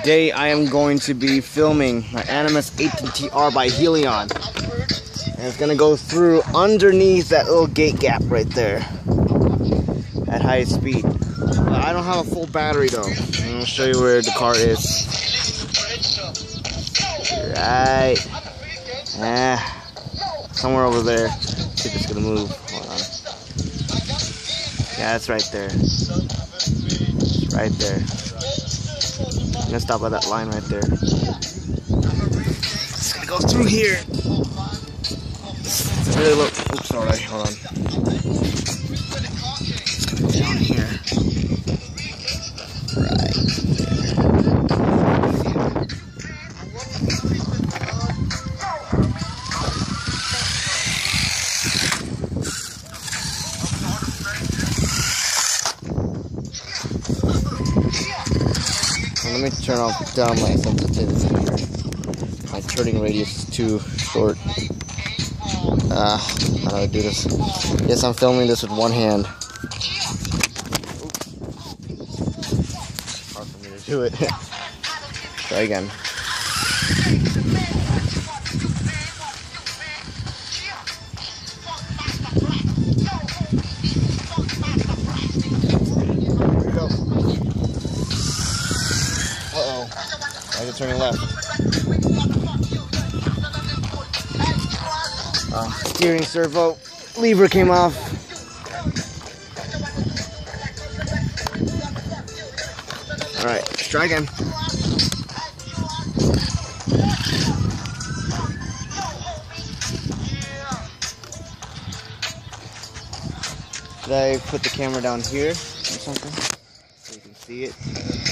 Today I am going to be filming my Animus 18TR by Helion. And it's gonna go through underneath that little gate gap right there at high speed. I don't have a full battery though. I'm gonna show you where the car is. Right. Somewhere over there. Let's see if it's gonna move. Hold on. Yeah, it's right there. It's right there. I'm gonna stop at that line right there. It's gonna go through here. It's really low. Oops, alright, hold on. It's gonna go down here. Right Let me turn down my sensitivity here. My turning radius is too short. How do I do this? Yes, I'm filming this with one hand. Hard for me to do it. Try again. Why is it turning left? Steering servo lever came off. Alright, let's try again. Did I put the camera down here or something so you can see it?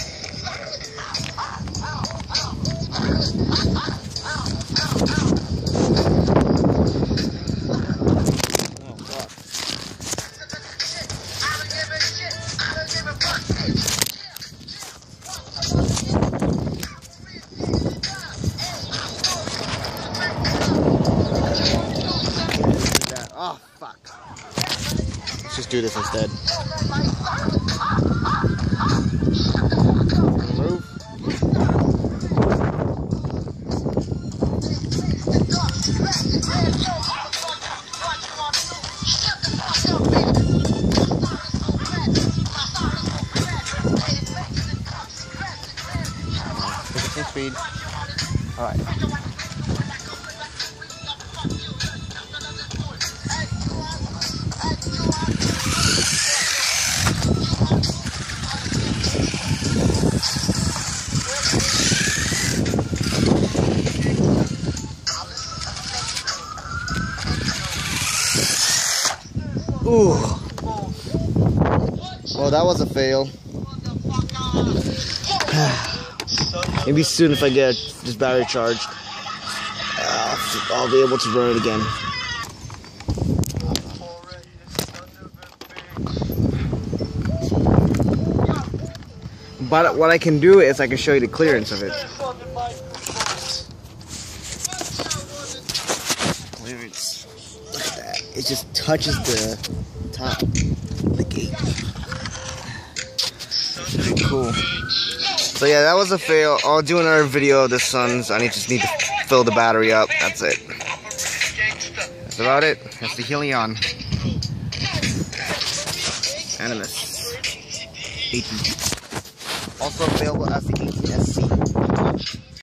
Oh, fuck. Let's just do this instead. Move. Speed. All right. Ooh. Well, that was a fail. Maybe soon if I get this battery charged, I'll be able to run it again. But what I can do is I can show you the clearance of it. Clearance. Look at that. It just touches the top of the gate. That's pretty cool. So yeah, that was a fail. I'll do another video of the Suns. I just need to fill the battery up. That's it. That's about it. That's the Helion Animus 18. Also available as the 18SC.